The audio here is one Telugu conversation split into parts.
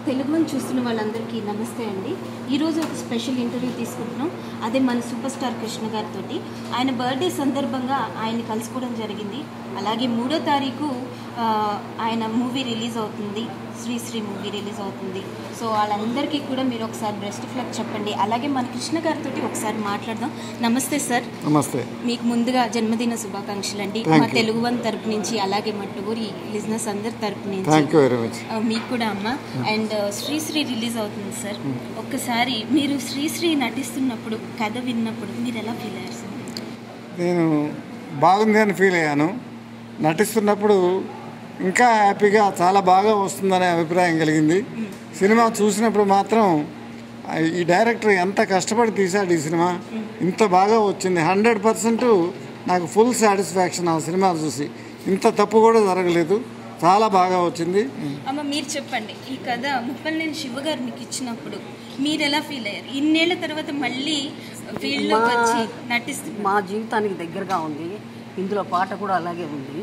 తెలుగుని చూస్తున్న వాళ్ళందరికీ నమస్తే అండి. ఈరోజు ఒక స్పెషల్ ఇంటర్వ్యూ తీసుకుంటున్నాం. అదే మన సూపర్ స్టార్ కృష్ణ గారితో. ఆయన బర్త్డే సందర్భంగా ఆయన్ని కలుసుకోవడం జరిగింది. అలాగే 3వ తారీఖు ఆయన మూవీ రిలీజ్ అవుతుంది, శ్రీశ్రీ మూవీ రిలీజ్ అవుతుంది. సో వాళ్ళందరికీ కూడా మీరు ఒకసారి బెస్ట్ ఆఫ్ లక్ చెప్పండి. అలాగే మన కృష్ణ గారితో ఒకసారి మాట్లాడదాం. నమస్తే సార్. నమస్తే. మీకు ముందుగా జన్మదిన శుభాకాంక్షలు అండి, మా తెలుగువన్ తరపు నుంచి, అలాగే మట్టుగురి లిజినెస్ అందరి తరపు నుంచి. మీకు కూడా అమ్మ. అండ్ శ్రీశ్రీ రిలీజ్ అవుతుంది సార్. ఒక్కసారి మీరు శ్రీశ్రీ నటిస్తున్నప్పుడు, కథ విన్నప్పుడు మీరు ఎలా ఫీల్ అయ్యారు సార్? నేను బాగుంది అని ఫీల్ అయ్యాను. నటిస్తున్నప్పుడు ఇంకా హ్యాపీగా చాలా బాగా వస్తుందనే అభిప్రాయం కలిగింది. సినిమా చూసినప్పుడు మాత్రం ఈ డైరెక్టర్ ఎంత కష్టపడి తీశాడు ఈ సినిమా, ఇంత బాగా వచ్చింది. 100% నాకు ఫుల్ సాటిస్ఫాక్షన్ ఆ సినిమా చూసి. ఇంత తప్పు కూడా జరగలేదు, చాలా బాగా వచ్చింది. అమ్మ మీరు చెప్పండి, ఈ కథ ముప్పలనేని శివ గారు మీకు ఇచ్చినప్పుడు మీరు ఎలా ఫీల్ అయ్యారు? ఇన్నేళ్ల తర్వాత మళ్ళీ ఫీల్డ్లోకి వచ్చి నటిస్తుంది. మా జీవితానికి దగ్గరగా ఉంది. ఇందులో పాట కూడా అలాగే ఉంది,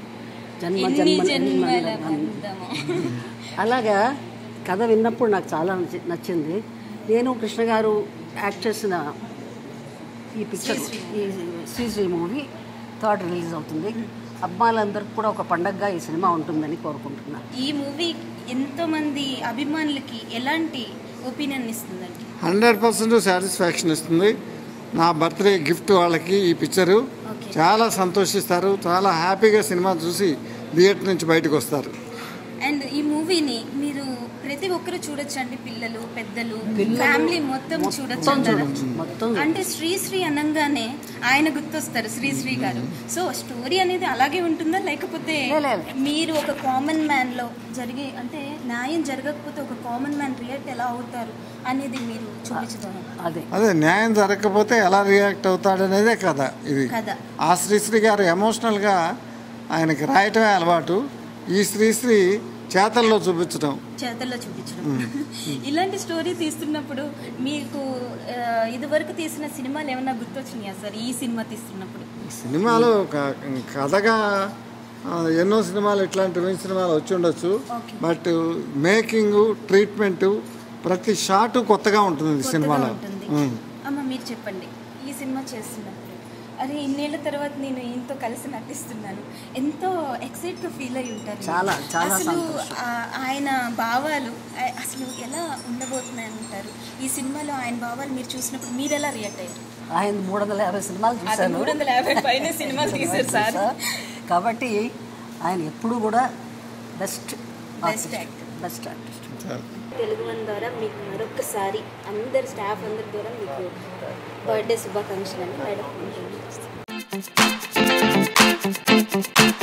అలాగా కథ విన్నప్పుడు నాకు చాలా నచ్చింది. నేను కృష్ణ గారు యాక్ట్ చేసిన ఈ పిక్చర్, ఈ శ్రీశ్రీ మూవీ 3rd రిలీజ్ అవుతుంది. అమ్మాయిలందరికీ కూడా ఒక పండగగా ఈ సినిమా ఉంటుందని కోరుకుంటున్నాను. ఈ మూవీ ఎంతోమంది అభిమానులకి ఎలాంటి ఒపీనియన్ ఇస్తుందండి? 100% సాటిస్ఫాక్షన్ ఇస్తుంది. నా బర్త్డే గిఫ్ట్ వాళ్ళకి ఈ పిక్చరు చాలా సంతోషిస్తారు, చాలా హ్యాపీగా సినిమా చూసి థియేటర్ నుంచి బయటకు వస్తారు. అండ్ ఈ మూవీని మీరు ప్రతి ఒక్కరు చూడొచ్చు అండి, పిల్లలు పెద్దలు ఫ్యామిలీ మొత్తం చూడొచ్చు అంటారు. అంటే శ్రీశ్రీ అనగానే ఆయన గుర్తొస్తారు శ్రీశ్రీ గారు. సో స్టోరీ అనేది అలాగే ఉంటుందా, లేకపోతే మీరు ఒక కామన్ మ్యాన్ లో జరిగే, అంటే న్యాయం జరగకపోతే ఒక కామన్ మ్యాన్ రియాక్ట్ ఎలా అవుతారు అనేది మీరు చూపించుతారు? అదే న్యాయం జరగకపోతే ఎలా రియాక్ట్ అవుతాడు అనేదే కదా ఇది. ఆ శ్రీశ్రీ గారు ఎమోషనల్గా ఆయనకి రాయటమే అలవాటు. ఈ శ్రీశ్రీ చేతల్లో చూపించడం. ఇలాంటి స్టోరీ తీస్తున్నప్పుడు మీకు ఇదివరకు తీసిన సినిమాలు ఏమన్నా గుర్తొచ్చినాయా సార్? ఈ సినిమా తీస్తున్నప్పుడు సినిమాలు కథగా ఎన్నో సినిమాలు, ఇట్లాంటి సినిమాలు వచ్చి ఉండొచ్చు. బట్ మేకింగ్, ట్రీట్మెంట్, ప్రతి షాట్ కొత్తగా ఉంటుంది సినిమాలో. అమ్మ మీరు చెప్పండి, ఈ సినిమా చేస్తున్నప్పుడు అరే ఇన్నేళ్ల తర్వాత నేను ఈయనతో కలిసి నటిస్తున్నాను, ఎంతో ఎక్సైట్గా ఫీల్ అయి ఉంటారు. అసలు ఆయన భావాలు అసలు ఎలా ఉండబోతున్నాయి అంటారు? ఈ సినిమాలో ఆయన భావాలు మీరు చూసినప్పుడు మీరు ఎలా రియాక్ట్ అయ్యారు? ఆయన 350 సినిమాలు చూశారు, 350 పైన సినిమాలు తీశారు సార్. కాబట్టి ఆయన ఎప్పుడు కూడా బెస్ట్ ఆర్టిస్ట్. తెలుగువన్ ద్వారా మీకు మరొకసారి అందరి స్టాఫ్ అందరి ద్వారా మీకు బర్త్డే శుభాకాంక్షలు అండి.